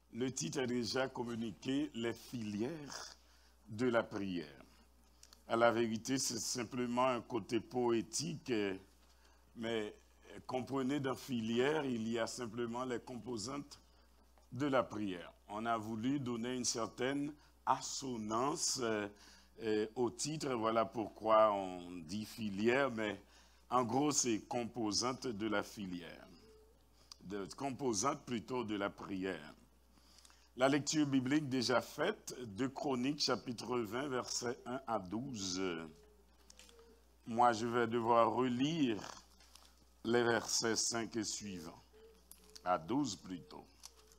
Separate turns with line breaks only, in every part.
Le titre est déjà communiqué, les filières de la prière. À la vérité, c'est simplement un côté poétique, mais comprenez, dans filière, il y a simplement les composantes de la prière. On a voulu donner une certaine assonance au titre, voilà pourquoi on dit filière, mais en gros, c'est composante de la filière, composante plutôt de la prière. La lecture biblique déjà faite, 2 Chroniques, chapitre 20, versets 1 à 12. Moi, je vais devoir relire les versets 5 et suivants, à 12 plutôt.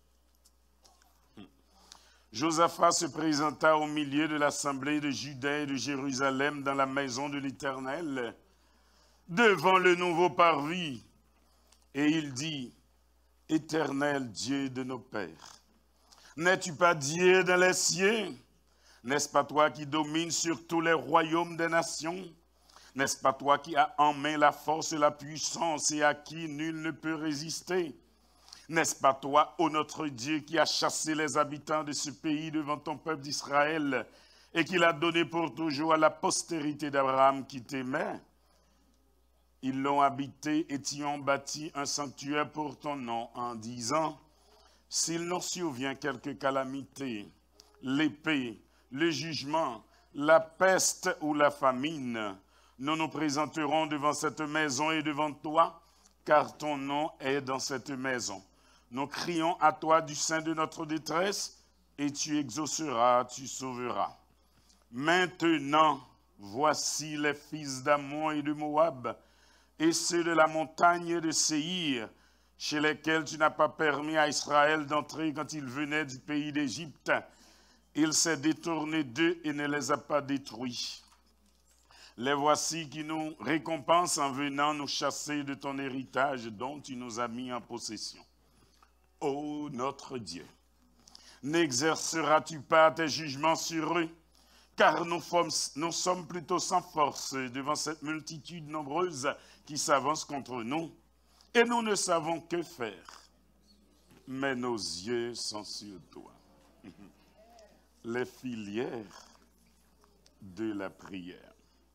Josaphat se présenta au milieu de l'assemblée de Juda et de Jérusalem dans la maison de l'Éternel, devant le nouveau parvis, et il dit, « Éternel Dieu de nos pères, n'es-tu pas Dieu dans les cieux? N'est-ce pas toi qui domines sur tous les royaumes des nations? N'est-ce pas toi qui as en main la force et la puissance et à qui nul ne peut résister? N'est-ce pas toi, ô notre Dieu, qui as chassé les habitants de ce pays devant ton peuple d'Israël et qui l'a donné pour toujours à la postérité d'Abraham qui t'aimait? Ils l'ont habité et t'y ont bâti un sanctuaire pour ton nom en disant, s'il nous survient quelque calamité, l'épée, le jugement, la peste ou la famine, nous nous présenterons devant cette maison et devant toi, car ton nom est dans cette maison. Nous crions à toi du sein de notre détresse, et tu exauceras, tu sauveras. Maintenant, voici les fils d'Ammon et de Moab, et ceux de la montagne de Séhir, chez lesquels tu n'as pas permis à Israël d'entrer quand il venait du pays d'Égypte. Il s'est détourné d'eux et ne les a pas détruits. Les voici qui nous récompensent en venant nous chasser de ton héritage dont tu nous as mis en possession. Ô notre Dieu, n'exerceras-tu pas tes jugements sur eux? Car nous sommes plutôt sans force devant cette multitude nombreuse qui s'avance contre nous. Et nous ne savons que faire, mais nos yeux sont sur toi. Les filières de la prière.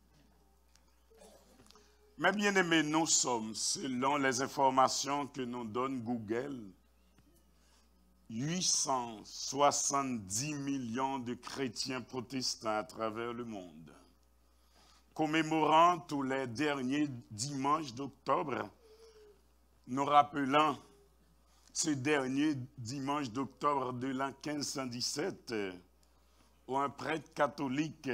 Mes bien-aimés, nous sommes, selon les informations que nous donne Google, 870 millions de chrétiens protestants à travers le monde, commémorant tous les derniers dimanches d'octobre, nous rappelant ce dernier dimanche d'octobre de l'an 1517, où un prêtre catholique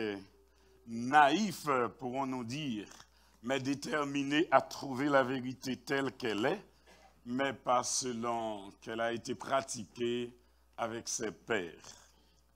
naïf, pourrons-nous dire, mais déterminé à trouver la vérité telle qu'elle est, mais pas selon qu'elle a été pratiquée avec ses pairs.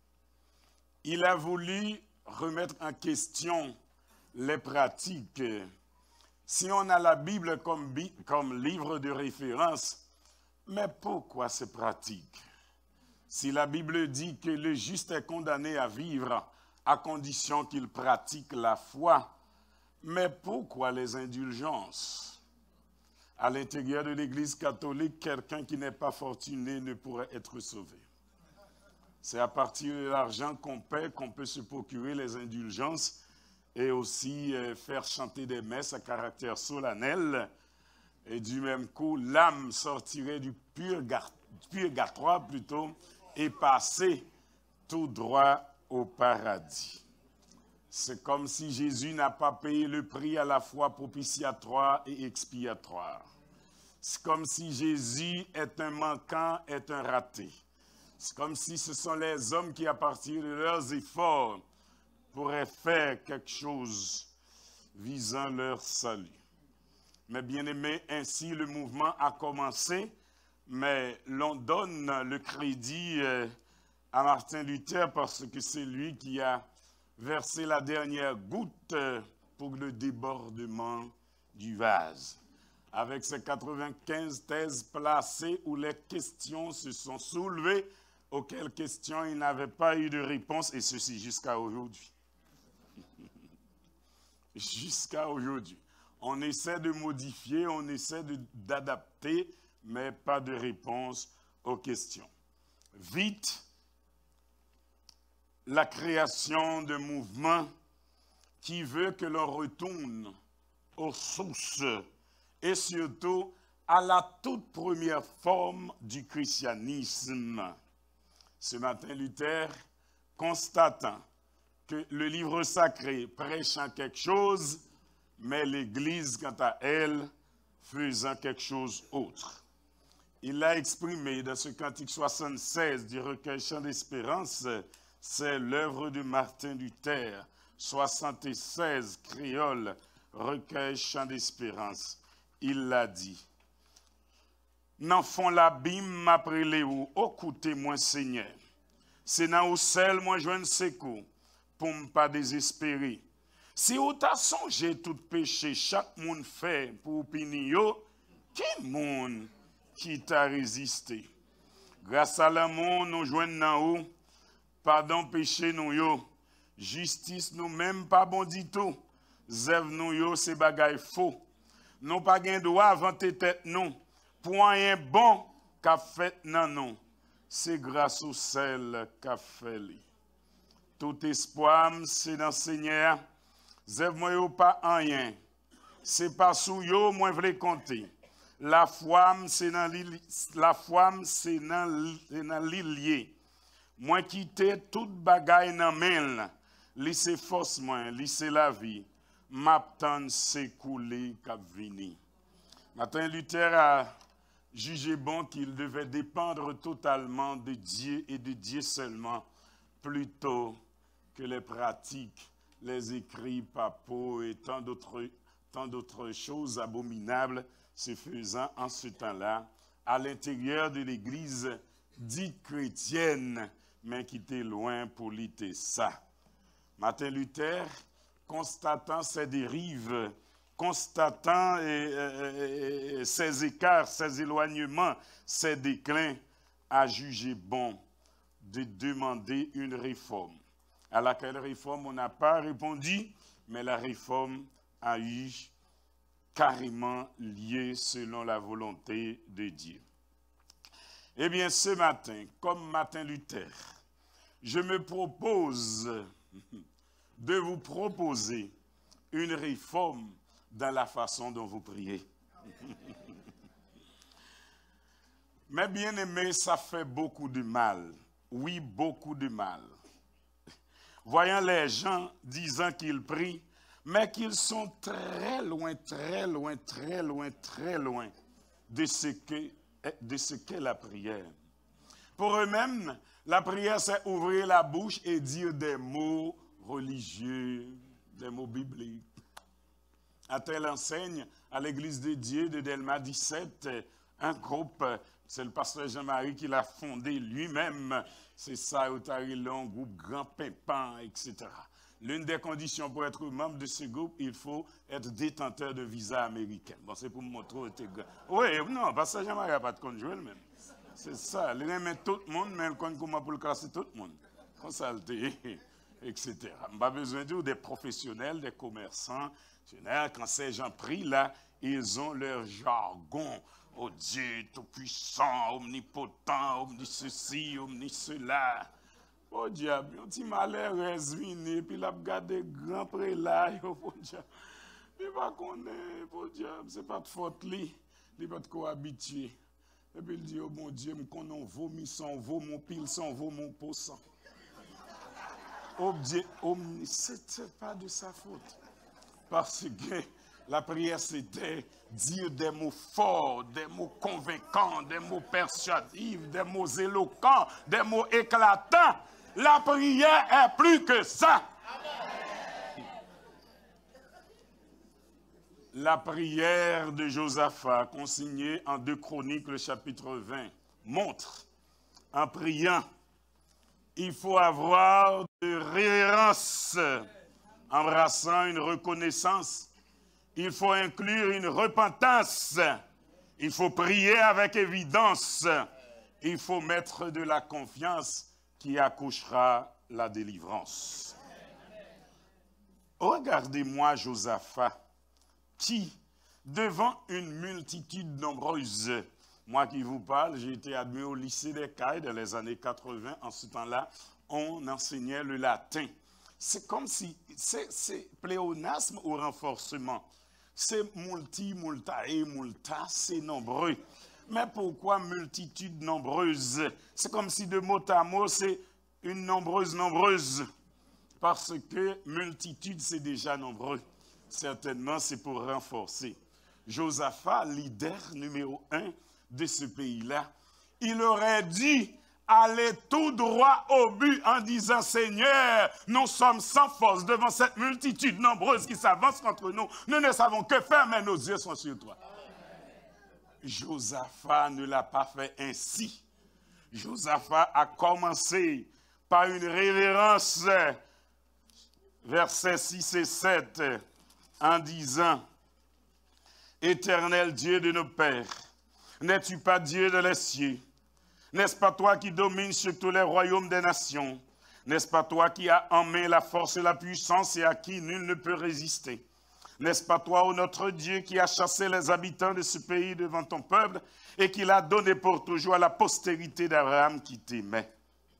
Il a voulu remettre en question les pratiques. Si on a la Bible comme livre de référence, mais pourquoi ces pratiques? Si la Bible dit que le juste est condamné à vivre à condition qu'il pratique la foi, mais pourquoi les indulgences? À l'intérieur de l'Église catholique, quelqu'un qui n'est pas fortuné ne pourrait être sauvé. C'est à partir de l'argent qu'on paie qu'on peut se procurer les indulgences et aussi faire chanter des messes à caractère solennel. Et du même coup, l'âme sortirait du purgatoire plutôt et passer tout droit au paradis. C'est comme si Jésus n'a pas payé le prix à la fois propitiatoire et expiatoire. C'est comme si Jésus est un manquant, est un raté. C'est comme si ce sont les hommes qui, à partir de leurs efforts, pourraient faire quelque chose visant leur salut. Mais bien aimé, ainsi le mouvement a commencé, mais l'on donne le crédit à Martin Luther parce que c'est lui qui a versé la dernière goutte pour le débordement du vase. Avec ses 95 thèses placées où les questions se sont soulevées, auxquelles questions il n'avait pas eu de réponse, et ceci jusqu'à aujourd'hui. Jusqu'à aujourd'hui. On essaie de modifier, on essaie d'adapter, mais pas de réponse aux questions. vite la création de mouvements qui veut que l'on retourne aux sources et surtout à la toute première forme du christianisme. Ce matin, Luther, constatant que le livre sacré prêchant quelque chose, mais l'Église, quant à elle, faisant quelque chose d'autre. Il l'a exprimé dans ce cantique 76 du recueil Chant d'Espérance, c'est l'œuvre de Martin Luther, 76 créole, recueil Chant d'Espérance. Il l'a dit. N'en font l'abîme après les ou, écoutez moi Seigneur. C'est dans ou seul moi je ne sais quoi, pour ne pas désespérer. Si ou t'a songé tout péché, chaque monde fait pour punir, quel monde qui t'a résisté? Grâce à l'amour, nous joignons dans ou, pardon péché nous yo, justice nous même pas bon dit tout, zèv nous yo c'est bagay faux. Nous pas gain droit avant tête nous, pour rien bon qu'a fait nan nous. C'est grâce au sel qu'a fait li. Tout espoir c'est dans Seigneur. Zèv moi yo pas rien. C'est pas sous yo moi vle compter. La foi c'est dans l'ilier. Moi quitter toute bagaille nan men, li c'est force moi, li c'est la vie. M'attend s'écouler k'ap vini. Martin Luther a jugé bon qu'il devait dépendre totalement de Dieu et de Dieu seulement, plutôt que les pratiques, les écrits papaux et tant d'autres choses abominables se faisant en ce temps-là à l'intérieur de l'Église dite chrétienne, mais qui était loin pour lutter ça. Martin Luther, constatant ces dérives, constatant ces écarts, ces éloignements, ces déclins, a jugé bon de demander une réforme. À laquelle réforme on n'a pas répondu, mais la réforme a eu carrément lieu selon la volonté de Dieu. Eh bien, ce matin, comme Martin Luther, je me propose de vous proposer une réforme dans la façon dont vous priez. Mais bien aimé, ça fait beaucoup de mal. Oui, beaucoup de mal. Voyant les gens disant qu'ils prient, mais qu'ils sont très loin, très loin, très loin, très loin de ce qu'est la prière. Pour eux-mêmes, la prière, c'est ouvrir la bouche et dire des mots religieux, des mots bibliques. A-t-elle enseigne à l'Église de Dieu de Delma 17, un groupe, c'est le pasteur Jean-Marie qui l'a fondé lui-même, c'est ça, un groupe grand pimpant, etc. L'une des conditions pour être membre de ce groupe, il faut être détenteur de visa américain. Bon, c'est pour me montrer que tu es grand. Oui, non, parce que Jean-Marie n'a pas de conjoint même. C'est ça, il remet tout le monde, mais il connaît comment pour le classer tout le monde. Comme ça, etc. On n'a pas besoin des professionnels, des commerçants. Quand ces gens prient là, ils ont leur jargon. Oh Dieu tout-puissant, omnipotent, omni ceci, omni cela. Oh diable, on dit malheur vini, puis il a regardé grand prélat, oh diable. Il va connaître, oh diable, c'est pas de faute lui, il va être habitué. Et puis il dit, oh mon Dieu, me connais vomi sans vaut, mon pile sans vaut, mon pot sans. Oh Dieu, c'était pas de sa faute. Parce que la prière, c'était dire des mots forts, des mots convaincants, des mots persuasifs, des mots éloquents, des mots éclatants. La prière est plus que ça. La prière de Josaphat, consignée en 2 Chroniques, le chapitre 20, montre, en priant, il faut avoir de révérence, embrassant une reconnaissance. Il faut inclure une repentance. Il faut prier avec évidence. Il faut mettre de la confiance qui accouchera la délivrance. Regardez-moi Josaphat, qui, devant une multitude nombreuse, Moi qui vous parle, j'ai été admis au lycée des Cailles dans les années 80. En ce temps-là, on enseignait le latin. C'est comme si, c'est pléonasme ou renforcement. C'est multi, multae, multa, c'est nombreux. Mais pourquoi multitude nombreuse? C'est comme si de mot à mot, c'est une nombreuse. Parce que multitude, c'est déjà nombreux. Certainement, c'est pour renforcer. Josaphat, leader numéro 1 de ce pays-là, il aurait dû aller tout droit au but en disant, Seigneur, nous sommes sans force devant cette multitude nombreuse qui s'avance contre nous. Nous ne savons que faire, mais nos yeux sont sur toi. Josaphat ne l'a pas fait ainsi. Josaphat a commencé par une révérence, versets 6 et 7, en disant, Éternel Dieu de nos pères, n'es-tu pas Dieu de les cieux? N'est-ce pas toi qui domines sur tous les royaumes des nations? N'est-ce pas toi qui as en main la force et la puissance et à qui nul ne peut résister? N'est-ce pas toi, ô notre Dieu, qui as chassé les habitants de ce pays devant ton peuple et qui l'a donné pour toujours à la postérité d'Abraham qui t'aimait?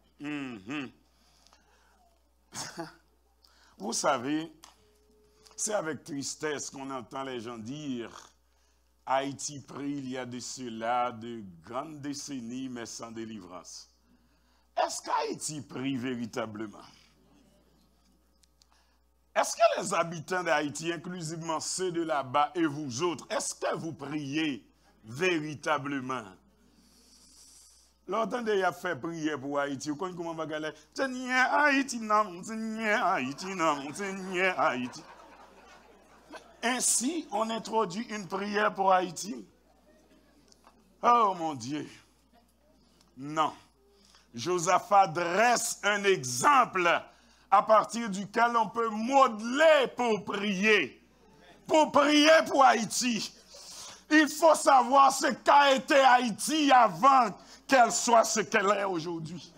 Vous savez, c'est avec tristesse qu'on entend les gens dire Haïti prie il y a de cela de grandes décennies, mais sans délivrance. Est-ce qu'Haïti prie véritablement? Est-ce que les habitants d'Haïti, inclusivement ceux de là-bas et vous autres, est-ce que vous priez véritablement? L'autant de y a fait prier pour Haïti, vous connaissez comment on va galérer? Seigneur Haïti, non, Seigneur Haïti, non, Seigneur Haïti. Ainsi, on introduit une prière pour Haïti. Oh mon Dieu. Non. Josaphat dresse un exemple à partir duquel on peut modeler pour prier. Pour prier pour Haïti. Il faut savoir ce qu'a été Haïti avant qu'elle soit ce qu'elle est aujourd'hui.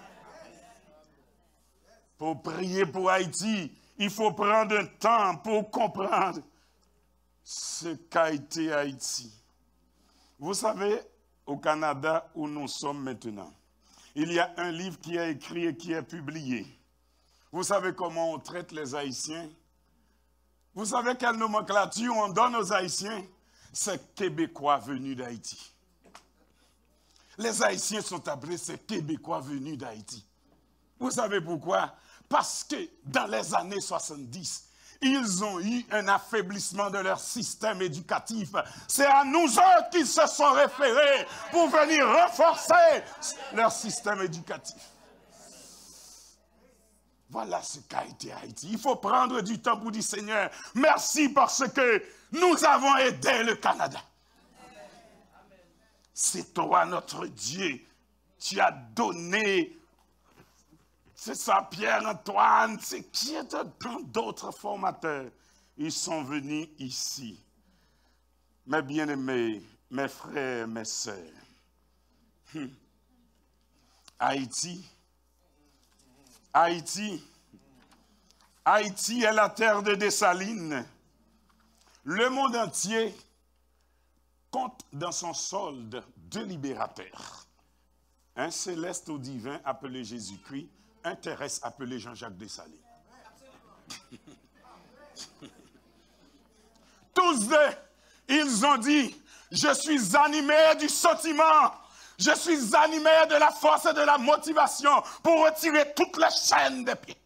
Pour prier pour Haïti, il faut prendre un temps pour comprendre ce qu'a été Haïti. Vous savez, au Canada où nous sommes maintenant, il y a un livre qui est écrit et qui est publié. Vous savez comment on traite les Haïtiens? Vous savez quelle nomenclature on donne aux Haïtiens? C'est Québécois venus d'Haïti. Les Haïtiens sont appelés ces Québécois venus d'Haïti. Vous savez pourquoi? Parce que dans les années 70, ils ont eu un affaiblissement de leur système éducatif. C'est à nous autres qu'ils se sont référés pour venir renforcer leur système éducatif. Voilà ce qu'a été Haïti. Il faut prendre du temps pour dire, Seigneur, merci parce que nous avons aidé le Canada. C'est toi notre Dieu. Tu as donné. C'est ça, Pierre-Antoine, c'est qui est tant d'autres formateurs. Ils sont venus ici. Mes bien-aimés, mes frères, mes sœurs. Haïti est la terre de Dessalines. Le monde entier compte dans son solde deux libérateurs. Un céleste ou divin appelé Jésus-Christ, un terrestre appelé Jean-Jacques Dessalines. Tous deux, ils ont dit, je suis animé du sentiment, je suis animé de la force et de la motivation pour retirer toutes les chaînes des pieds.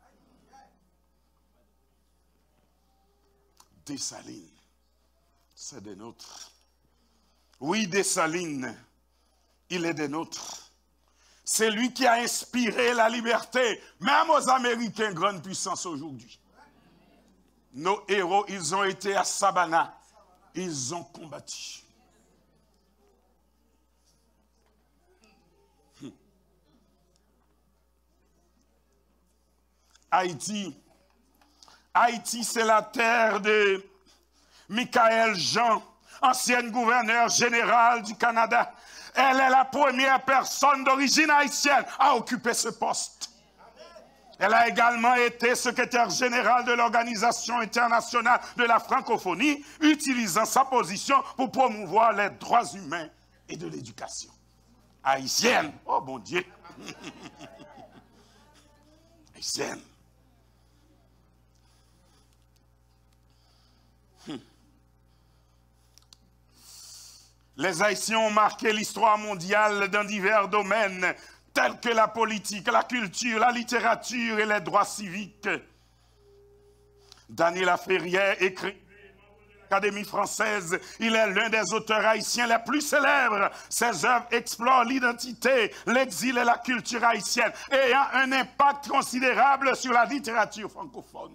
Dessalines, c'est des nôtres. Oui, Dessalines, il est des nôtres. C'est lui qui a inspiré la liberté, même aux Américains, grande puissance aujourd'hui. Nos héros, ils ont été à Savannah. Ils ont combattu. Haïti, c'est la terre de Michaël Jean, ancienne gouverneure générale du Canada. Elle est la première personne d'origine haïtienne à occuper ce poste. Elle a également été secrétaire générale de l'Organisation internationale de la francophonie, utilisant sa position pour promouvoir les droits humains et de l'éducation haïtienne. Oh bon Dieu. Haïtienne. Les Haïtiens ont marqué l'histoire mondiale dans divers domaines, tels que la politique, la culture, la littérature et les droits civiques. Daniel Ferrière écrit l'Académie française. Il est l'un des auteurs haïtiens les plus célèbres. Ses œuvres explorent l'identité, l'exil et la culture haïtienne, ayant un impact considérable sur la littérature francophone.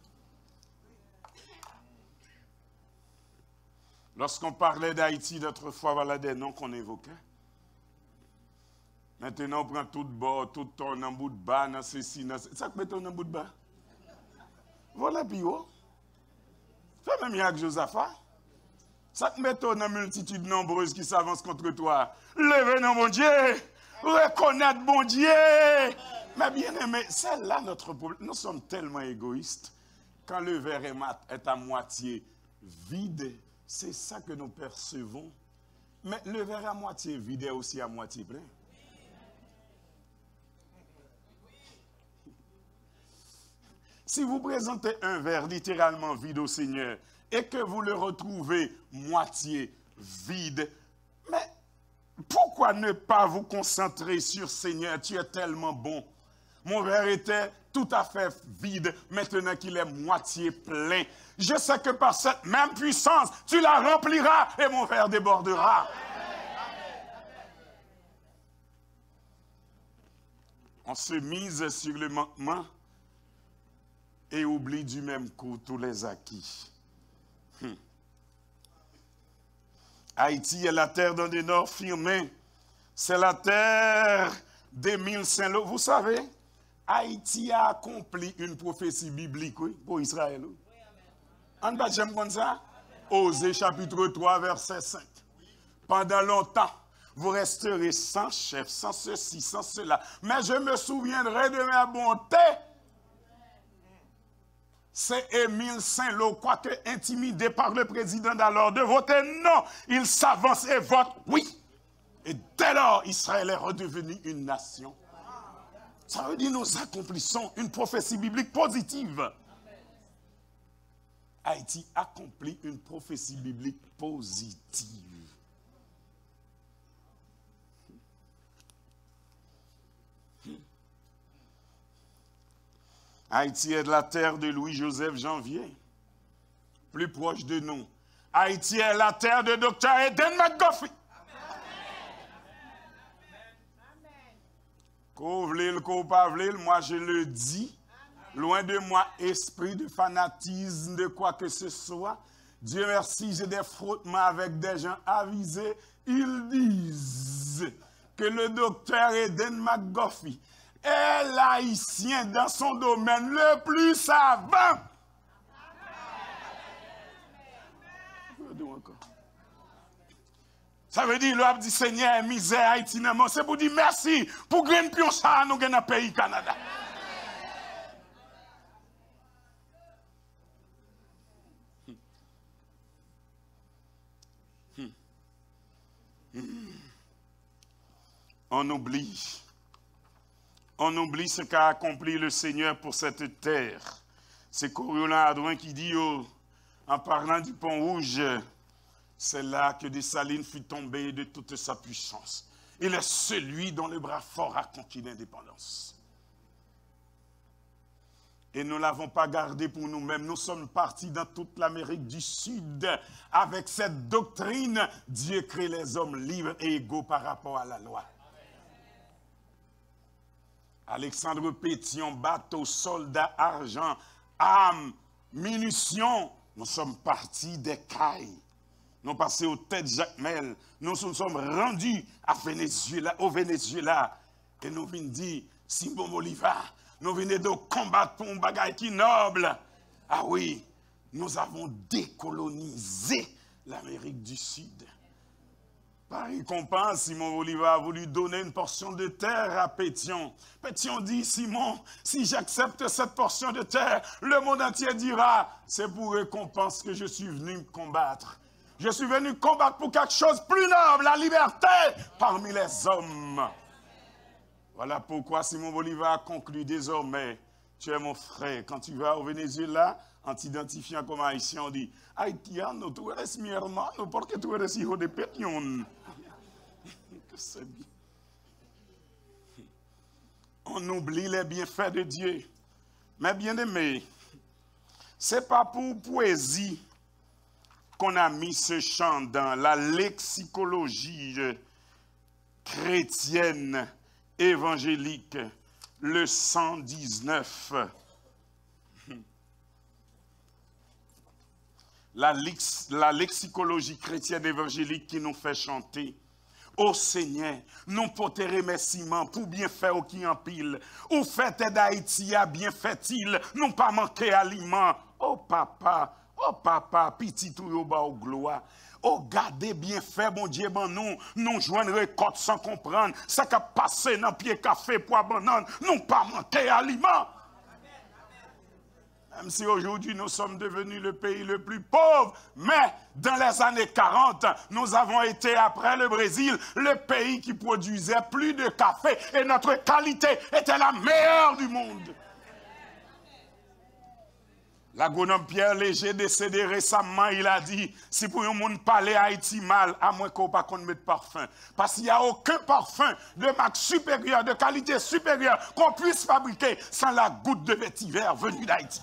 Lorsqu'on parlait d'Haïti d'autrefois, voilà des noms qu'on évoquait. Maintenant, on prend tout de bord, tout tourne en bout de bas, dans ceci, dans ceci. Ça met en bout de bas. Voilà, puis haut. Fais même avec Josaphat. Ça te met en multitude nombreuse qui s'avance contre toi. Levez non, mon Dieu. Reconnaître, bon Dieu. Mais bien aimé, c'est là notre problème. Nous sommes tellement égoïstes. Quand le verre est à moitié vide, c'est ça que nous percevons. Mais le verre à moitié vide est aussi à moitié plein. Si vous présentez un verre littéralement vide au Seigneur et que vous le retrouvez moitié vide, mais pourquoi ne pas vous concentrer sur Seigneur, tu es tellement bon. Mon verre était tout à fait vide, maintenant qu'il est moitié plein. Je sais que par cette même puissance, tu la rempliras et mon verre débordera. On se mise sur le manquement et oublie du même coup tous les acquis. Haïti est la terre d'un des nord firmé. C'est la terre d'Émile Saint-Lô. Vous savez, Haïti a accompli une prophétie biblique, oui, pour Israël. Oui. En bas, j'aime comme ça. Osée chapitre 3, verset 5. Pendant longtemps, vous resterez sans chef, sans ceci, sans cela. Mais je me souviendrai de ma bonté. C'est Émile Saint-Lô, quoique intimidé par le président d'alors de voter non, il s'avance et vote oui. Et dès lors, Israël est redevenu une nation. Ça veut dire que nous accomplissons une prophétie biblique positive. Haïti accomplit une prophétie biblique positive. Haïti est de la terre de Louis-Joseph Janvier, plus proche de nous. Haïti est la terre de Dr. Eden McGuffey. Qu'on vle, qu'on pas vle, moi je le dis. Loin de moi, esprit de fanatisme, de quoi que ce soit. Dieu merci, j'ai des frottements avec des gens avisés. Ils disent que le docteur Eden McGuffey est l'haïtien dans son domaine le plus savant. Ça veut dire, l'homme dit Seigneur, misère, Haïti, c'est pour dire merci pour gagner pion ça nous dans le pays Canada. On oublie ce qu'a accompli le Seigneur pour cette terre. C'est Coriolan Adouin qui dit, en parlant du pont rouge, c'est là que Dessalines fut tombé de toute sa puissance. Il est celui dont le bras fort a conquis l'indépendance. Et nous ne l'avons pas gardé pour nous-mêmes. Nous sommes partis dans toute l'Amérique du Sud avec cette doctrine. Dieu crée les hommes libres et égaux par rapport à la loi. Alexandre Pétion, bateau, soldats, argent, armes, munitions. Nous sommes partis des Cailles. Nous sommes passés au tête Jacmel. Nous nous sommes rendus à Venezuela, au Venezuela. Et nous venons dire, Simon Bolivar, nous venons de combattre pour un bagage qui noble. Ah oui, nous avons décolonisé l'Amérique du Sud. Par récompense, Simon Bolivar a voulu donner une portion de terre à Pétion. Pétion dit, Simon, si j'accepte cette portion de terre, le monde entier dira, c'est pour récompense que je suis venu me combattre. Je suis venu combattre pour quelque chose de plus noble, la liberté parmi les hommes. Voilà pourquoi Simon Bolivar a conclu désormais, tu es mon frère. Quand tu vas au Venezuela, en t'identifiant comme haïtien, on dit, haïtien, tu eres mi hermano, porque tu eres hijo de Peñón. Que c'est bien. On oublie les bienfaits de Dieu. Mais bien aimé, ce n'est pas pour poésie qu'on a mis ce chant dans la lexicologie chrétienne évangélique, le 119. La lexicologie chrétienne évangélique qui nous fait chanter. Ô Seigneur, nous pour tes remerciements, pour bien faire qui en pile. Ou fait d'Haïti a bien fait-il, nous pas manquer aliment. Oh papa, petit tout yo ba ou gloire. Oh, gardez bien fait, bon Dieu, ben nous joignons récolte sans comprendre. Ça qui a passé dans pied café pour banane, nous pas manquer aliment. Même si aujourd'hui nous sommes devenus le pays le plus pauvre, mais dans les années 40, nous avons été, après le Brésil, le pays qui produisait plus de café et notre qualité était la meilleure du monde. L'agronome Pierre Léger, décédé récemment, il a dit, si pour un monde parler Haïti mal, à moins qu'on ne mette mette parfum. Parce qu'il n'y a aucun parfum de marque supérieure, de qualité supérieure, qu'on puisse fabriquer sans la goutte de vétiver venue d'Haïti.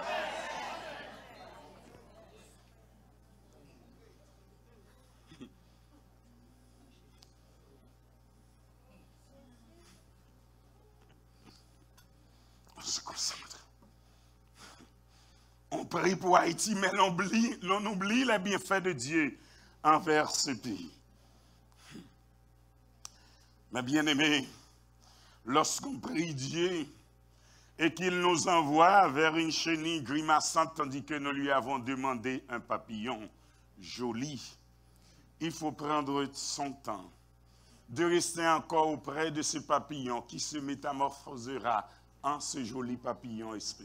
On prie pour Haïti, mais l'on oublie les bienfaits de Dieu envers ce pays. Mais bien aimé, lorsqu'on prie Dieu et qu'il nous envoie vers une chenille grimaçante tandis que nous lui avons demandé un papillon joli, il faut prendre son temps de rester encore auprès de ce papillon qui se métamorphosera en ce joli papillon espéré.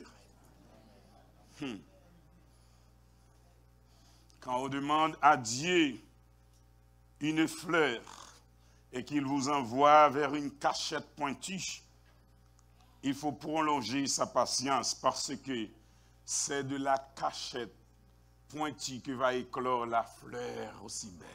Quand on demande à Dieu une fleur et qu'il vous envoie vers une cachette pointue, il faut prolonger sa patience parce que c'est de la cachette pointue que va éclore la fleur aussi belle.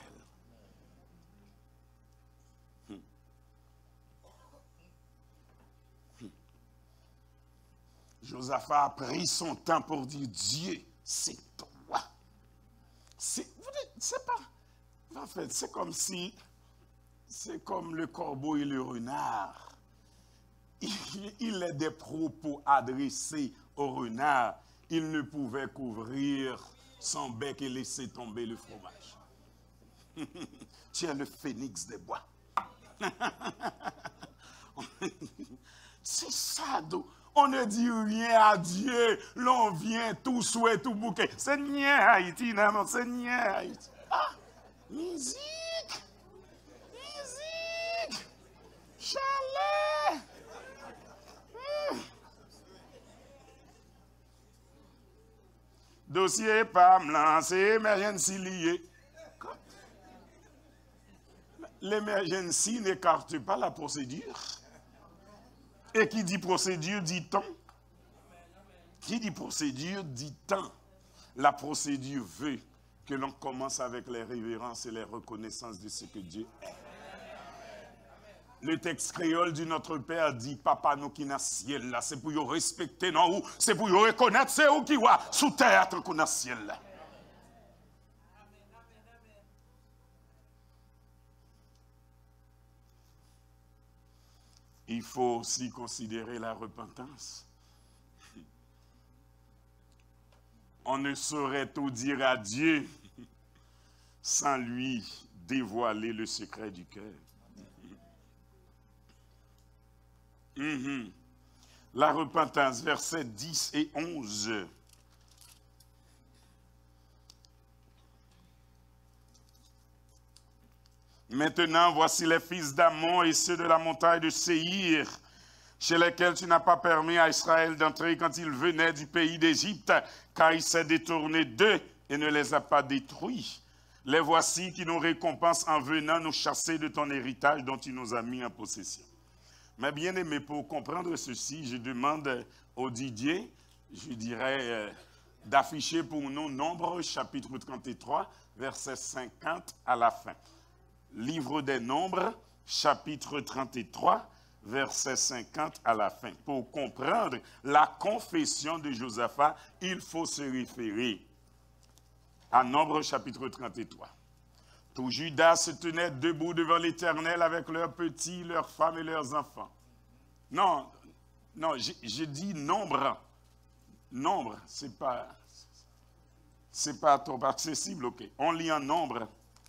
Josaphat a pris son temps pour dire, Dieu, c'est toi. C'est pas, en fait, c'est comme si, c'est comme le corbeau et le renard. Il a des propos adressés au renard. Il ne pouvait couvrir son bec et laisser tomber le fromage. Tu es le phénix des bois. C'est ça, donc. On ne dit rien à Dieu, l'on vient tout souhait, tout bouquet. Seigneur Haïti, non, Seigneur Haïti. Ah, musique, chalet. Dossier pas me lancer, emergency lié. L'emergency n'écarte pas la procédure. Et qui dit procédure dit temps. Qui dit procédure dit temps. La procédure veut que l'on commence avec les révérences et les reconnaissances de ce que Dieu est. Le texte créole du Notre Père dit, Papa nous qui n'a ciel là, c'est pour nous respecter, non, c'est pour nous reconnaître, c'est où qui va sous terre qu'on a ciel là. Il faut aussi considérer la repentance. On ne saurait tout dire à Dieu sans lui dévoiler le secret du cœur. La repentance, versets 10 et 11. Maintenant, voici les fils d'Amon et ceux de la montagne de Séhir, chez lesquels tu n'as pas permis à Israël d'entrer quand il venait du pays d'Égypte, car il s'est détourné d'eux et ne les a pas détruits. Les voici qui nous récompensent en venant nous chasser de ton héritage dont tu nous as mis en possession. Mais bien aimé, pour comprendre ceci, je demande au Didier, je dirais, d'afficher pour nous Nombres, chapitre 33, verset 50 à la fin. Livre des Nombres, chapitre 33, verset 50 à la fin. Pour comprendre la confession de Josaphat, il faut se référer à Nombres, chapitre 33. Tout Judas se tenait debout devant l'Éternel avec leurs petits, leurs femmes et leurs enfants. Non, je dis nombre. Nombre, c'est pas trop accessible, ok. On lit en nombre.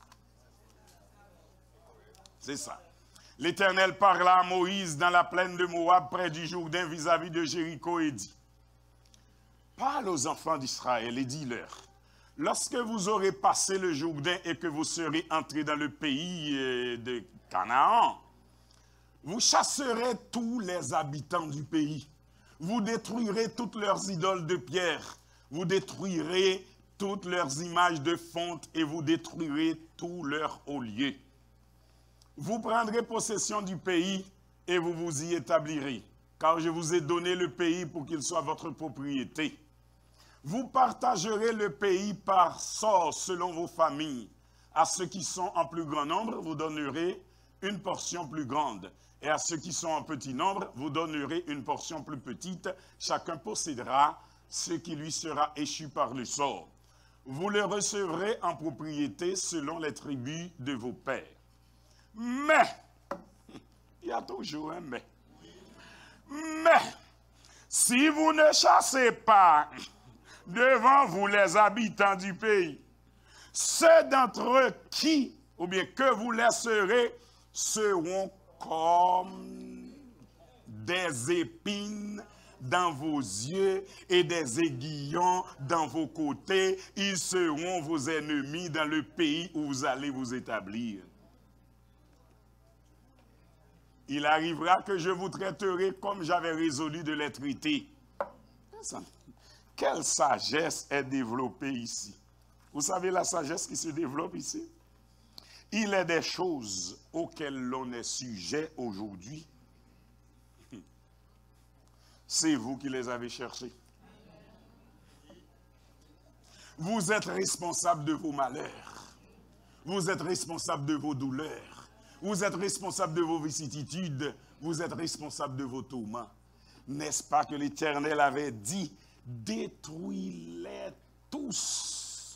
C'est ça. L'Éternel parla à Moïse dans la plaine de Moab, près du Jourdain, vis-à-vis de Jéricho, et dit, parle aux enfants d'Israël et dis-leur, lorsque vous aurez passé le Jourdain et que vous serez entrés dans le pays de Canaan, vous chasserez tous les habitants du pays. Vous détruirez toutes leurs idoles de pierre. Vous détruirez toutes leurs images de fonte et vous détruirez tous leurs hauts lieux. Vous prendrez possession du pays et vous vous y établirez, car je vous ai donné le pays pour qu'il soit votre propriété. Vous partagerez le pays par sort selon vos familles. À ceux qui sont en plus grand nombre, vous donnerez une portion plus grande. Et à ceux qui sont en petit nombre, vous donnerez une portion plus petite. Chacun possédera ce qui lui sera échu par le sort. Vous le recevrez en propriété selon les tribus de vos pères. Mais, il y a toujours un mais. Mais, si vous ne chassez pas devant vous les habitants du pays, ceux d'entre eux qui, ou bien que vous laisserez, seront comme des épines dans vos yeux et des aiguillons dans vos côtés. Ils seront vos ennemis dans le pays où vous allez vous établir. Il arrivera que je vous traiterai comme j'avais résolu de les traiter. Quelle sagesse est développée ici? Vous savez la sagesse qui se développe ici? Il est des choses auxquelles l'on est sujet aujourd'hui. C'est vous qui les avez cherchées. Vous êtes responsable de vos malheurs. Vous êtes responsable de vos douleurs. Vous êtes responsable de vos vicissitudes. Vous êtes responsable de vos tourments. N'est-ce pas que l'Éternel avait dit, détruis-les tous.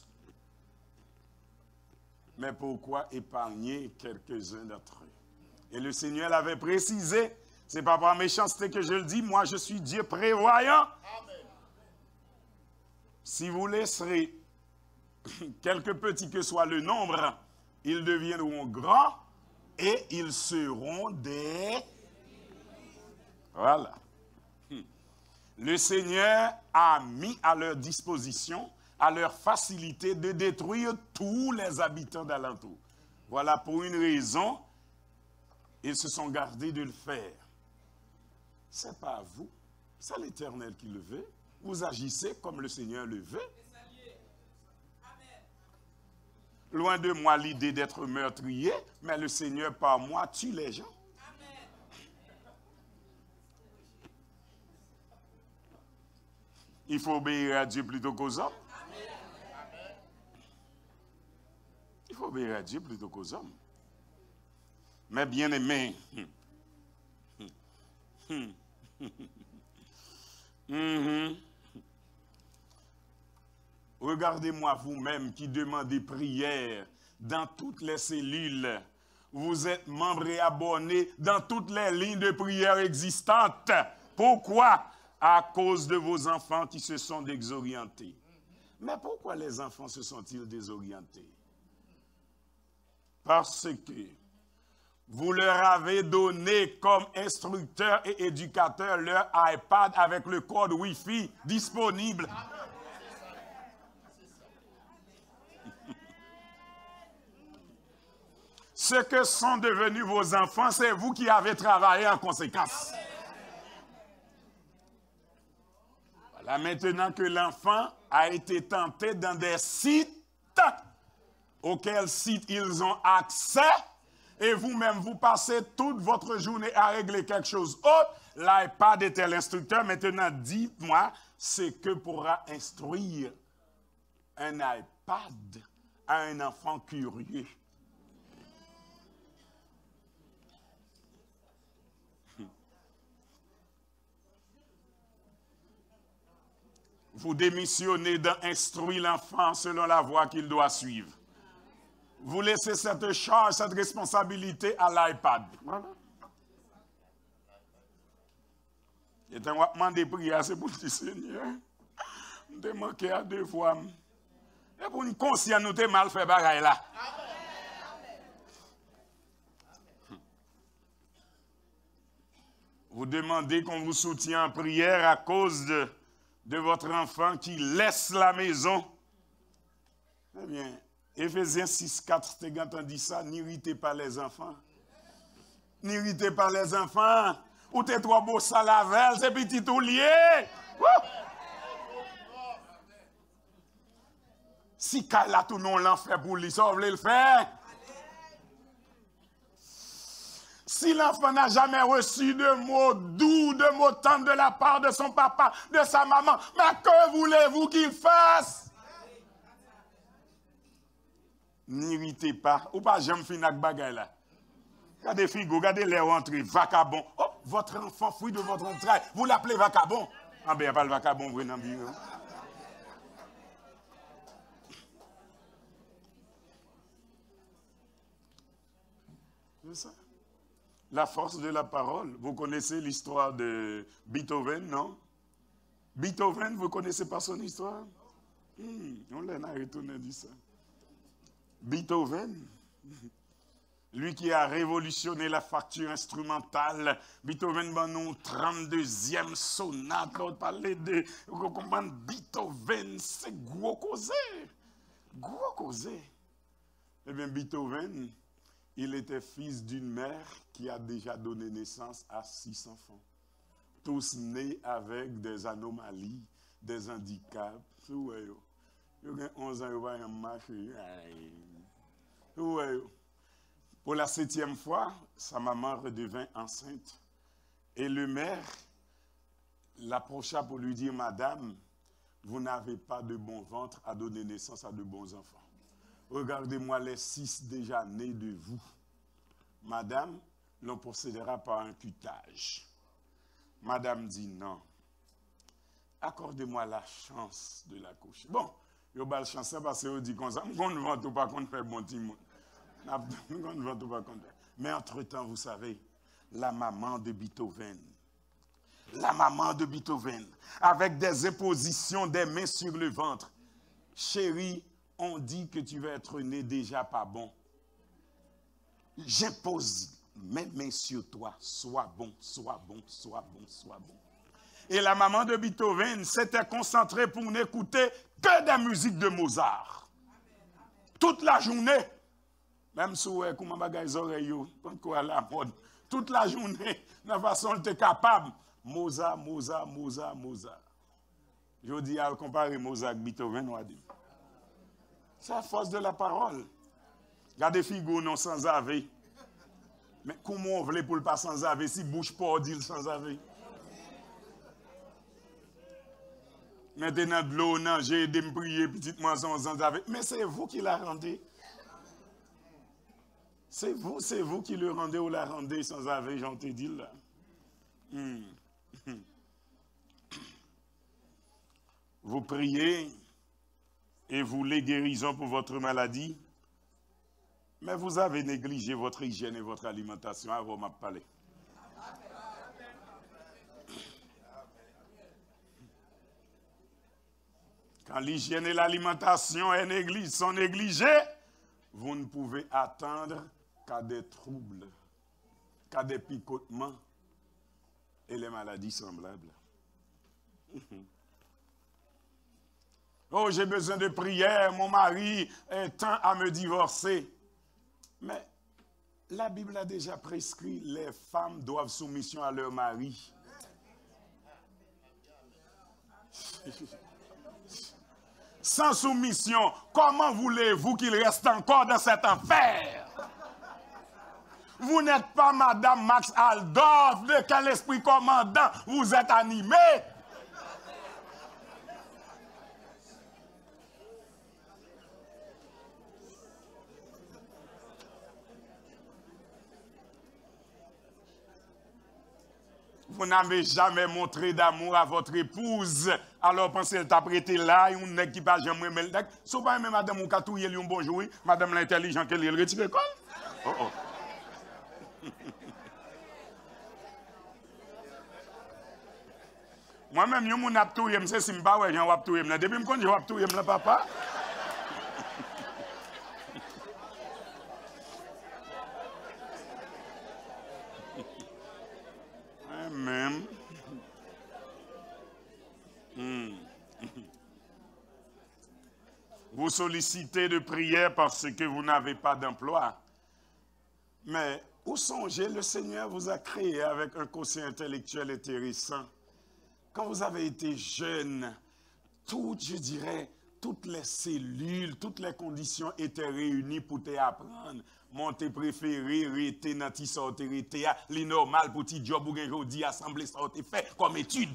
Mais pourquoi épargner quelques-uns d'entre eux? Et le Seigneur l'avait précisé, c'est pas par méchanceté que je le dis, moi je suis Dieu prévoyant. Amen. Si vous laisserez, quelque petit que soit le nombre, ils deviendront grands et ils seront des... Voilà. Le Seigneur a mis à leur disposition, à leur facilité de détruire tous les habitants d'alentour. Voilà pour une raison, ils se sont gardés de le faire. Ce n'est pas vous, c'est l'Éternel qui le veut. Vous agissez comme le Seigneur le veut. Loin de moi l'idée d'être meurtrier, mais le Seigneur par moi tue les gens. Il faut obéir à Dieu plutôt qu'aux hommes. Il faut obéir à Dieu plutôt qu'aux hommes. Mais bien aimé, regardez-moi vous-même qui demandez prière dans toutes les cellules. Vous êtes membre et abonné dans toutes les lignes de prière existantes. Pourquoi? À cause de vos enfants qui se sont désorientés. Mais pourquoi les enfants se sont-ils désorientés? Parce que vous leur avez donné comme instructeur et éducateur leur iPad avec le code Wi-Fi disponible. Ce que sont devenus vos enfants, c'est vous qui avez travaillé en conséquence. Voilà, maintenant que l'enfant a été tenté dans des sites auquel site ils ont accès, et vous-même, vous passez toute votre journée à régler quelque chose autre. L'iPad était l'instructeur. Maintenant, dites-moi ce que pourra instruire un iPad à un enfant curieux. Vous démissionnez d'instruire l'enfant selon la voie qu'il doit suivre. Vous laissez cette charge, cette responsabilité à l'iPad. Voilà. Et un moment de prière, c'est pour le Seigneur. Nous avons manqué à 2 fois. Et pour une conscience, nous avons mal fait bagaille là. Vous demandez qu'on vous soutienne en prière à cause de votre enfant qui laisse la maison. Eh bien, Éphésiens 6,4, t'es entendu ça, n'irritez pas les enfants. N'irritez pas les enfants. Ou t'es trop beau ça la veille, c'est petit tout lié. Si Kala tout non l'en fait pour lui, ça vous voulez le faire. Si l'enfant n'a jamais reçu de mots doux, de mots tendres de la part de son papa, de sa maman, mais que voulez-vous qu'il fasse? N'irritez pas. Ou pas, j'aime finir avec bagay là. Regardez Figo, regardez les rentrées, vacabon. Oh, votre enfant, fruit de votre entraille, vous l'appelez vacabon. Ah ben, il n'y a pas le vacabon, vous n'en bureau. C'est ça. La force de la parole. Vous connaissez l'histoire de Beethoven, non? Beethoven, vous ne connaissez pas son histoire? On l'a retourné dit ça. Beethoven, lui qui a révolutionné la facture instrumentale, Beethoven, non 32e sonate, l'autre parlait de Beethoven, c'est gros causé. Gros causé. Eh bien, Beethoven, il était fils d'une mère qui a déjà donné naissance à 6 enfants. Tous nés avec des anomalies, des handicaps. Il y a 11 ans, il va y marcher. Pour la 7e fois, sa maman redevint enceinte. Et le maire l'approcha pour lui dire, Madame, vous n'avez pas de bon ventre à donner naissance à de bons enfants. Regardez-moi les 6 déjà nés de vous. Madame, l'on procédera par un cutage. Madame dit non. Accordez-moi la chance de l'accoucher. Bon, il y a la chance parce que vous dit comme ça. On ne vend pas qu'on fait bon petit monde. Mais entre-temps, vous savez, la maman de Beethoven, avec des impositions des mains sur le ventre, chérie, on dit que tu vas être né déjà pas bon. J'impose mes mains sur toi, sois bon, sois bon, sois bon, sois bon. Et la maman de Beethoven s'était concentrée pour n'écouter que des musiques de Mozart. Toute la journée. Même si vous avez des oreilles, à la mode. Toute la journée, de la façon dont tu es capable. Mozart. Je dis à comparer Mozart avec Beethoven, on a dit. C'est la force de la parole. Regardez Figo non sans avé. Mais comment on voulait pour le pas sans avé si bouche pas dit sans avé? Maintenant de l'eau, j'ai aidé me prier petitement sans avé. Mais c'est vous qui la rendez. C'est vous qui le rendez ou la rendez sans avé, j'en t'ai dit là. Vous priez et vous les guérisons pour votre maladie, mais vous avez négligé votre hygiène et votre alimentation. Avant m'a parlé. Quand l'hygiène et l'alimentation sont négligées, vous ne pouvez attendre qu'à des troubles, qu'à des picotements et les maladies semblables. Oh, j'ai besoin de prière, mon mari tend à me divorcer. Mais la Bible a déjà prescrit, les femmes doivent soumission à leur mari. sans soumission, comment voulez-vous qu'il reste encore dans cet enfer? Vous n'êtes pas Madame Max Aldorf, de quel esprit commandant vous êtes animé? Vous n'avez jamais montré d'amour à votre épouse. Alors pensez qu'elle t'a prêté là, et on n'est qui pas jamais aimé le deck. Si vous pas aimé madame ou katouye lui un bonjour, madame l'intelligent qu'elle le retire l'école. Oh oh. Moi-même, je suis un touye, je sais pas ouais, j'en touye. Depuis que je suis touye, papa. Même. Vous sollicitez de prière parce que vous n'avez pas d'emploi. Mais où songez, le Seigneur vous a créé avec un quotient intellectuel intéressant. Quand vous avez été jeune, je dirais, toutes les cellules, toutes les conditions étaient réunies pour t'apprendre. Mon te préféré, rete dans ti sorte rete, li normal pour ti job ou gen jodi assemblée sorte fait comme étude.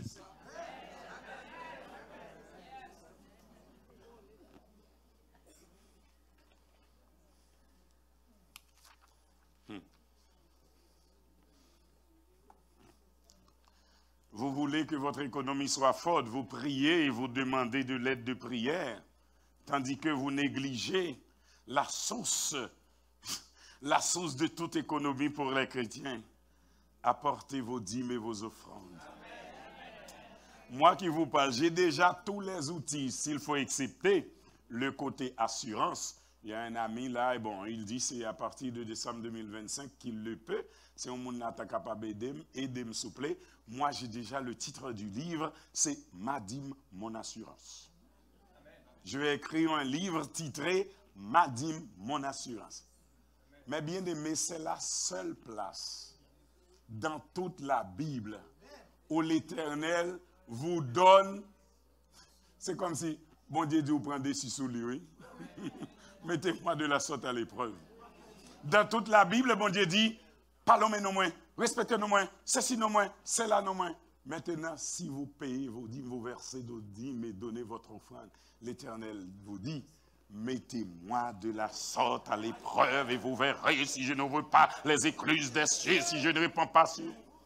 Vous voulez que votre économie soit forte, vous priez et vous demandez de l'aide de prière, tandis que vous négligez la source de toute économie pour les chrétiens. Apportez vos dîmes et vos offrandes. Moi qui vous parle, j'ai déjà tous les outils, s'il faut accepter le côté assurance. Il y a un ami là, et bon, il dit c'est à partir de décembre 2025 qu'il le peut. Si on n'est pas capable d'aider, me souple. Moi, j'ai déjà le titre du livre, c'est Ma dîme, mon assurance. Je vais écrire un livre titré Ma dîme, mon assurance. Mais bien aimé, c'est la seule place dans toute la Bible où l'Éternel vous donne. C'est comme si, bon Dieu dit, vous prenez des sous lui, oui. Mettez-moi de la sorte à l'épreuve. Dans toute la Bible, bon Dieu dit, parlons non moins, respectez non moins, ceci non moins, cela non moins. Maintenant, si vous payez vos dîmes, vous versez vos dîmes et donnez votre offrande, l'Éternel vous dit, mettez-moi de la sorte à l'épreuve et vous verrez si je n'ouvre pas les écluses des cieux, si je ne réponds pas sur.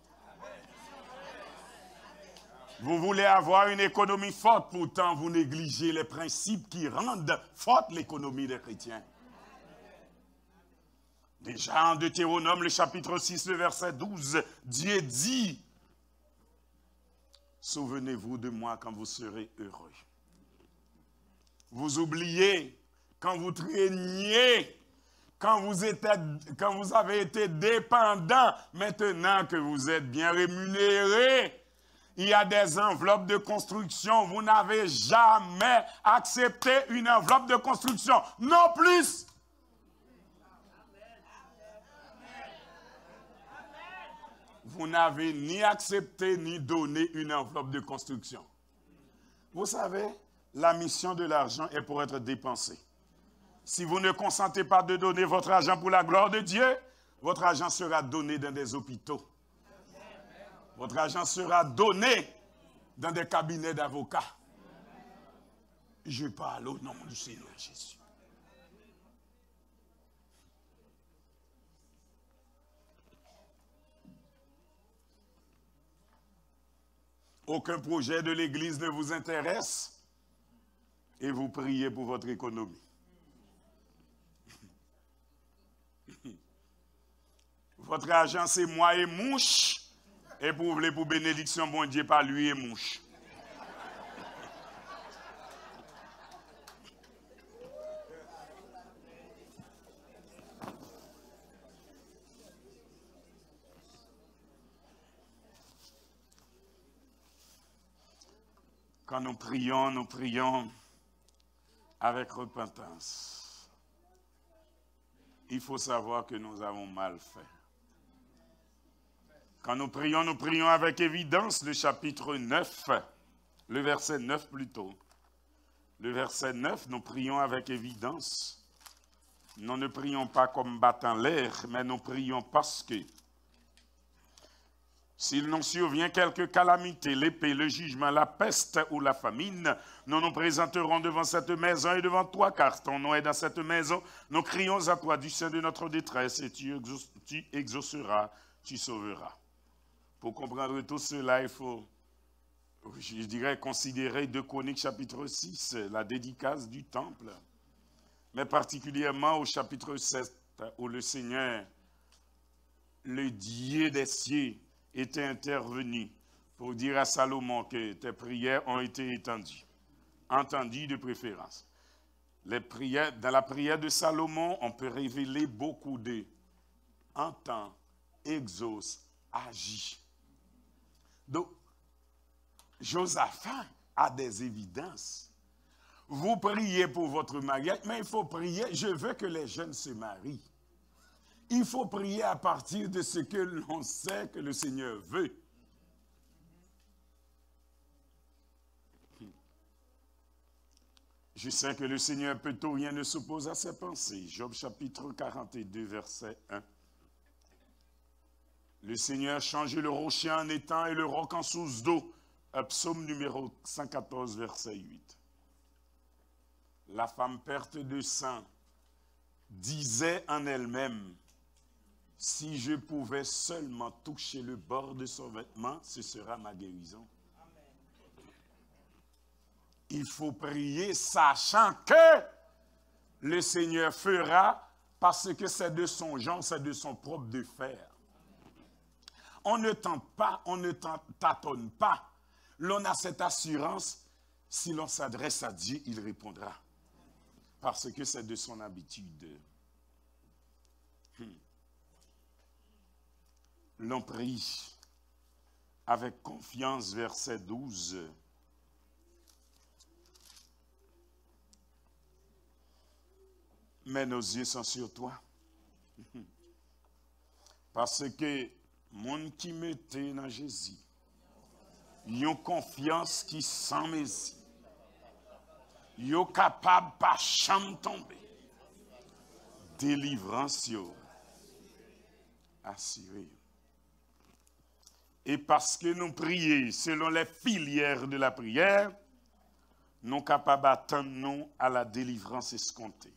Vous voulez avoir une économie forte, pourtant vous négligez les principes qui rendent forte l'économie des chrétiens. Déjà en Deutéronome, le chapitre 6, le verset 12, Dieu dit, souvenez-vous de moi quand vous serez heureux. Vous oubliez quand vous traîniez, quand vous avez été dépendant, maintenant que vous êtes bien rémunéré. Il y a des enveloppes de construction. Vous n'avez jamais accepté une enveloppe de construction. Non plus. Vous n'avez ni accepté ni donné une enveloppe de construction. Vous savez, la mission de l'argent est pour être dépensé. Si vous ne consentez pas de donner votre argent pour la gloire de Dieu, votre argent sera donné dans des hôpitaux. Votre argent sera donné dans des cabinets d'avocats. Je parle au nom du Seigneur Jésus. Aucun projet de l'Église ne vous intéresse et vous priez pour votre économie. Votre argent, c'est moi et mouche. Et pour bénédiction, bon Dieu, par lui et mouche. Quand nous prions avec repentance. Il faut savoir que nous avons mal fait. Quand nous prions avec évidence, le chapitre 9, le verset 9 plutôt. Le verset 9, nous prions avec évidence. Nous ne prions pas comme battant l'air, mais nous prions parce que s'il nous survient quelque calamité, l'épée, le jugement, la peste ou la famine, nous nous présenterons devant cette maison et devant toi, car ton nom est dans cette maison. Nous crions à toi du sein de notre détresse et tu exauceras, tu sauveras. Pour comprendre tout cela, il faut, je dirais, considérer 2 Chroniques chapitre 6, la dédicace du temple, mais particulièrement au chapitre 7, où le Seigneur, le Dieu des cieux, était intervenu pour dire à Salomon que tes prières ont été entendues de préférence. Dans la prière de Salomon, on peut révéler beaucoup de entend, exauce, agit. Donc, Josaphat a des évidences. Vous priez pour votre mariage, mais il faut prier, je veux que les jeunes se marient. Il faut prier à partir de ce que l'on sait que le Seigneur veut. Je sais que le Seigneur peut tout, rien ne s'oppose à ses pensées. Job chapitre 42, verset 1. Le Seigneur change le rocher en étang et le roc en source d'eau. Psaume numéro 114, verset 8. La femme perte de sang disait en elle-même, si je pouvais seulement toucher le bord de son vêtement, ce sera ma guérison. Il faut prier sachant que le Seigneur fera parce que c'est de son genre, c'est de son propre de faire. On ne tente pas, on ne tâtonne pas. L'on a cette assurance, si l'on s'adresse à Dieu, il répondra. Parce que c'est de son habitude. L'on prie avec confiance, verset 12. Mais nos yeux sont sur toi. Parce que mon qui mettait dans Jésus, ils ont confiance qui sans mesure. Ils sont capables de pas jamais tomber. Délivrance assurée. Et parce que nous prions selon les filières de la prière, nous sommes capables d'attendre à la délivrance escomptée.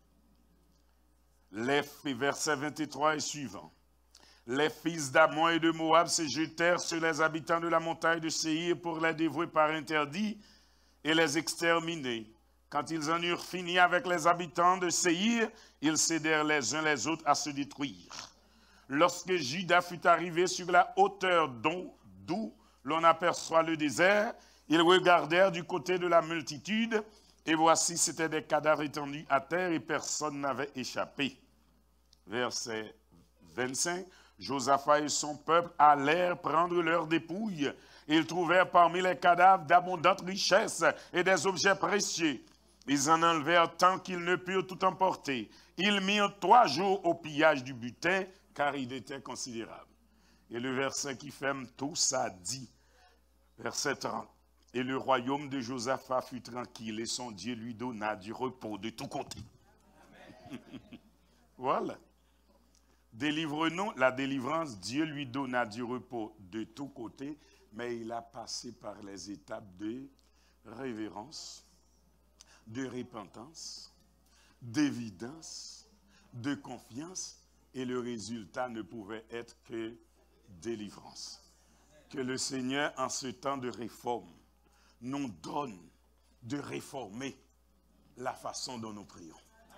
Les versets 23 et suivants. Les fils d'Ammon et de Moab se jetèrent sur les habitants de la montagne de Séir pour les dévouer par interdit et les exterminer. Quand ils en eurent fini avec les habitants de Séir, ils cédèrent les uns les autres à se détruire. Lorsque Juda fut arrivé sur la hauteur d'où l'on aperçoit le désert, ils regardèrent du côté de la multitude, et voici, c'étaient des cadavres étendus à terre, et personne n'avait échappé. Verset 25, Josaphat et son peuple allèrent prendre leurs dépouilles. Ils trouvèrent parmi les cadavres d'abondantes richesses et des objets précieux. Ils en enlevèrent tant qu'ils ne purent tout emporter. Ils mirent 3 jours au pillage du butin, car il était considérable. Et le verset qui ferme tout ça dit, verset 30, et le royaume de Josaphat fut tranquille, et son Dieu lui donna du repos de tous côtés. Voilà. Délivre-nous, la délivrance, Dieu lui donna du repos de tous côtés, mais il a passé par les étapes de révérence, de repentance, d'évidence, de confiance, et le résultat ne pouvait être que délivrance. Que le Seigneur, en ce temps de réforme, nous donne de réformer la façon dont nous prions.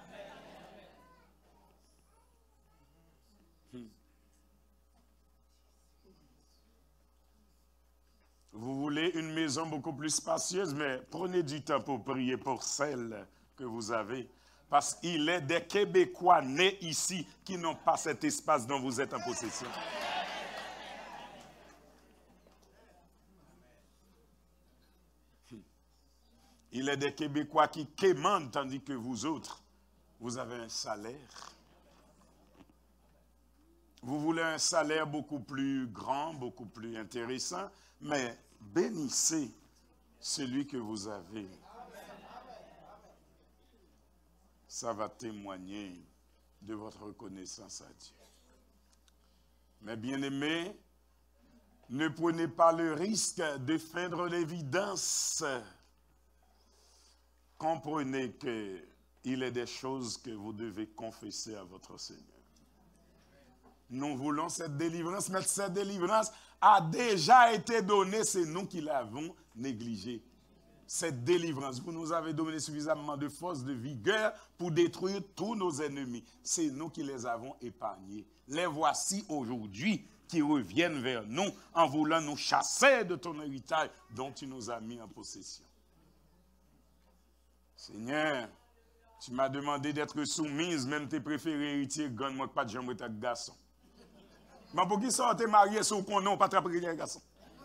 Vous voulez une maison beaucoup plus spacieuse, mais prenez du temps pour prier pour celle que vous avez. Parce qu'il est des Québécois nés ici qui n'ont pas cet espace dont vous êtes en possession. Il est des Québécois qui quémandent tandis que vous autres, vous avez un salaire. Vous voulez un salaire beaucoup plus grand, beaucoup plus intéressant, mais bénissez celui que vous avez. ça va témoigner de votre reconnaissance à Dieu. Mais bien-aimés, ne prenez pas le risque de feindre l'évidence. Comprenez qu'il est des choses que vous devez confesser à votre Seigneur. Nous voulons cette délivrance, mais cette délivrance a déjà été donnée, c'est nous qui l'avons négligée. Cette délivrance, vous nous avez donné suffisamment de force, de vigueur pour détruire tous nos ennemis. C'est nous qui les avons épargnés. Les voici aujourd'hui qui reviennent vers nous en voulant nous chasser de ton héritage dont tu nous as mis en possession. Seigneur, tu m'as demandé d'être soumise, même tes préférés héritiers, gagne-moi pas de jambe et garçon. Mais pour qui ça, t'es marié sur qu'on non, pas attraper les garçons.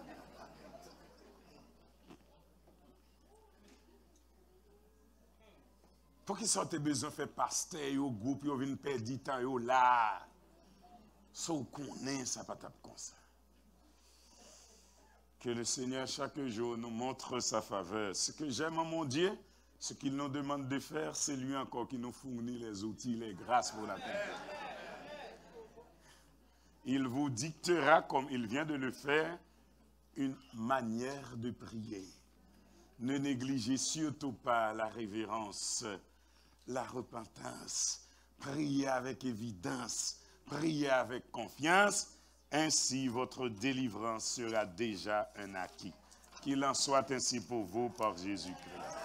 Pour qui ça, t'es besoin de faire pasteur au groupe, vous venez perdre du temps là. Sauf qu'on est, ça pas tape comme ça. Que le Seigneur chaque jour nous montre sa faveur. Ce que j'aime en mon Dieu, ce qu'il nous demande de faire, c'est lui encore qui nous fournit les outils, les grâces pour l'accomplir. Il vous dictera, comme il vient de le faire, une manière de prier. Ne négligez surtout pas la révérence, la repentance. Priez avec évidence, priez avec confiance. Ainsi, votre délivrance sera déjà un acquis. Qu'il en soit ainsi pour vous par Jésus-Christ.